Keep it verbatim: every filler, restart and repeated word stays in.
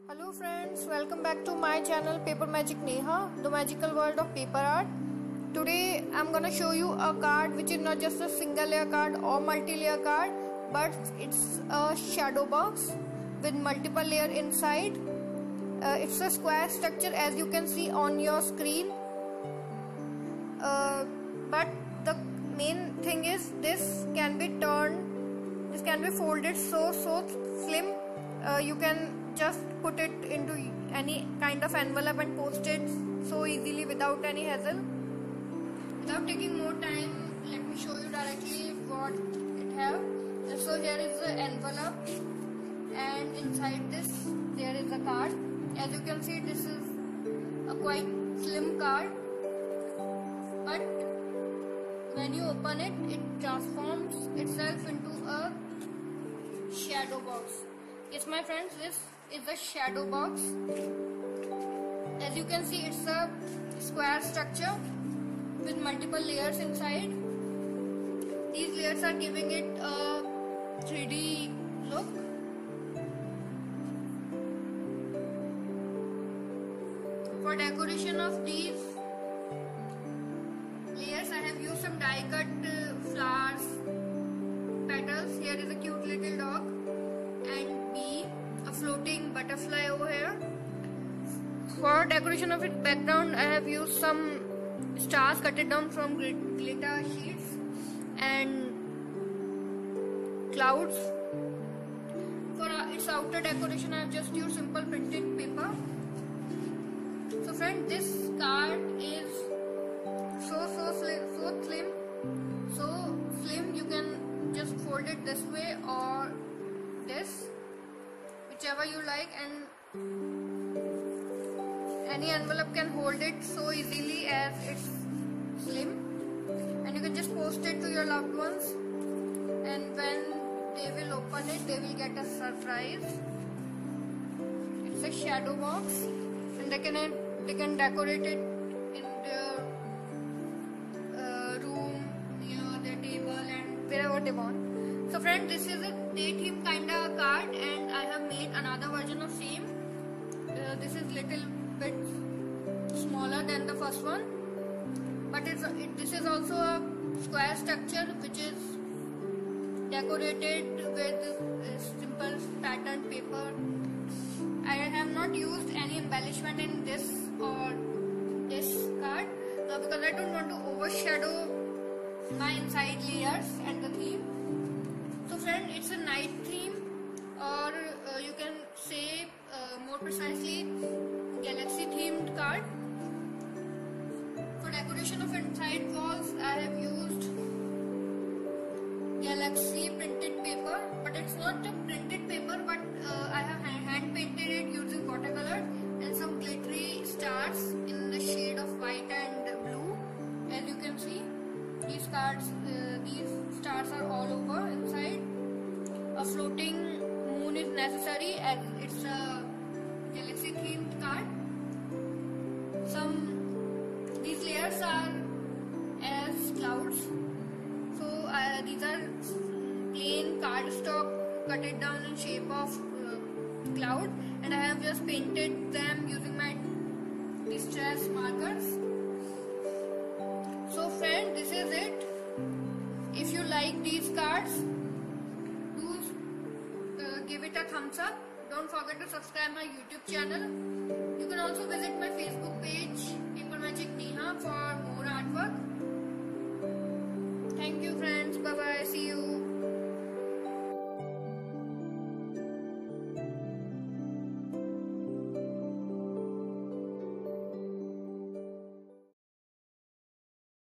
Hello friends, welcome back to my channel Paper Magic Neha, the magical world of paper art. Today I'm gonna show you a card which is not just a single layer card or multi-layer card, but it's a shadow box with multiple layer inside. Uh, it's a square structure as you can see on your screen. Uh, but the main thing is this can be turned, this can be folded so so slim. Uh, you can just put it into any kind of envelope and post it so easily without any hassle. Without taking more time, let me show you directly what it have. So here is the envelope, and inside this there is a card. As you can see, this is a quite slim card, but when you open it, it transforms itself into a shadow box. Yes, my friends, this is the shadow box. As you can see, it's a square structure with multiple layers inside. These layers are giving it a three D look. For decoration of these layers, I have used some die cut uh, flowers, petals. Here is a cute little dog and bee, a floating butterfly over here. For decoration of its background, I have used some stars cut it down from glitter sheets and clouds. For its outer decoration, I have just used simple printed paper. So friend, this card is so so slim, so slim, so slim you can just fold it this way or this, whichever you like, and any envelope can hold it so easily as it's slim, and you can just post it to your loved ones, and when they will open it they will get a surprise. It's a shadow box, and they can they can decorate it in their uh, room, near their table, and wherever they want. So friend, this is a day theme kinda card, and I have made another version of same. Uh, this is little bit smaller than the first one, but it's it, this is also a square structure which is decorated with uh, simple patterned paper. I have not used any embellishment in this or this card uh, because I don't want to overshadow my inside layers and the theme. So friend, it's a night theme, or uh, you can say uh, more precisely galaxy themed card. For decoration of inside walls, I have used galaxy printed paper, but it's not a printed paper, but uh, I have hand painted it using watercolor and some glittery stars in the shade of white and blue. As you can see, these cards, uh, these stars are all over inside. A floating moon is necessary as it's a galaxy themed card. Some these layers are as clouds. So uh, these are plain cardstock cut it down in shape of uh, cloud, and I have just painted them using my distress markers. So friend, this is it. If you like these cards, do uh, give it a thumbs up. Don't forget to subscribe my YouTube channel. You can also visit my Facebook page Paper Magic Neha for more artwork.